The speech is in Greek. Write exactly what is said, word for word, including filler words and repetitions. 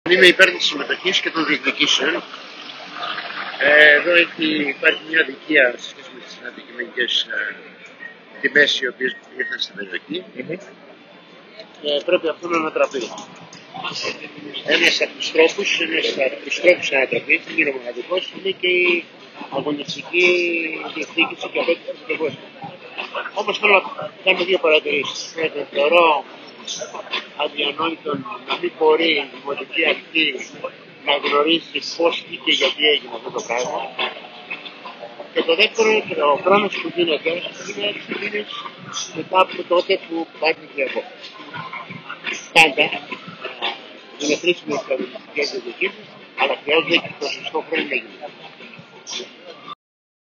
Είμαι υπέρ της συμμετοχής και των διεκδικήσεων. Ε, εδώ έχει, υπάρχει μια αδικία σε σχέση με τις αντικειμενικές ε, τιμές οι οποίες ήρθαν στην περιοχή. Mm-hmm. Ε, πρέπει αυτό να ανατραπεί. Ένας από τους τρόπους, ένας από τους τρόπους να ανατραπεί, δεν είναι μοναδικός, είναι και η αγωνιστική διεκδίκηση και απέτηση του πρωτοβουλίου. Όμως θέλω να κάνω δύο παρατηρήσεις. Πρώτον, θεωρώ αδιανόητο να μην μπορεί η δημοτική αρχή να γνωρίζει πώς ή και γιατί έγινε αυτό το πράγμα. Και το δεύτερο, ο χρόνος που γίνεται είναι έξι μήνες μετά από τότε που πάρθηκε η απόφαση. Πάντα είναι χρήσιμο στις αγωνιστικές διεκδικήσεις, αλλά χρειάζεται και το σωστό χρόνο να γίνει.